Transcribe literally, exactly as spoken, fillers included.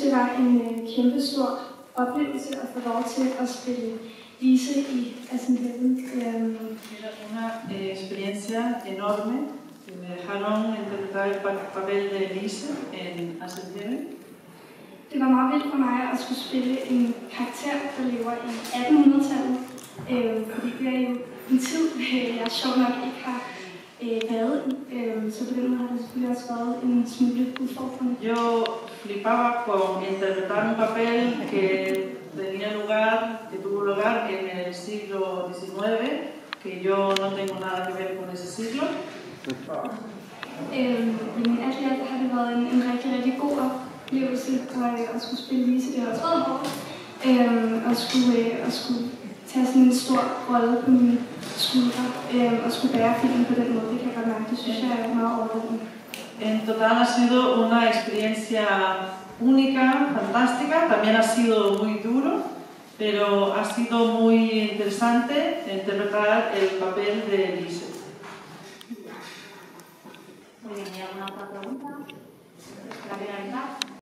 det var en øh, kæmpe stor oplevelse at få lov til at spille Lise i Ascension. Um, Era una eh, experiencia enorme. Me dejaron interpretar el papel de Lise en Ascension. Det var meget vildt for mig at skulle spille en karakter, der lever i attenhundredetallet. Øh, fordi det er jo en tid, jeg sjovt nok ikke har eh, været i. Øh, så på den måde har det selvfølgelig også været en smule udfordrende. Yo flipaba con interpretar un papel que tenía lugar, que tuvo lugar en el siglo diecinueve, que yo no tengo nada que ver con ese siglo. Øh, men alt i alt har det været en, en rigtig, rigtig god oplevelse at, at skulle spille Lise. Det var tredje år. Øh, og skulle, øh, at skulle tage sådan en stor rolle på mine skuldre øh, og skulle bære filmen på den måde. Det kan jeg godt mærke. Det synes jeg er meget overvældende. En total ha sido una experiencia única, fantástica. También ha sido muy duro, pero ha sido muy interesante interpretar el papel de Lise. Muy bien, ¿y alguna otra pregunta? ¿La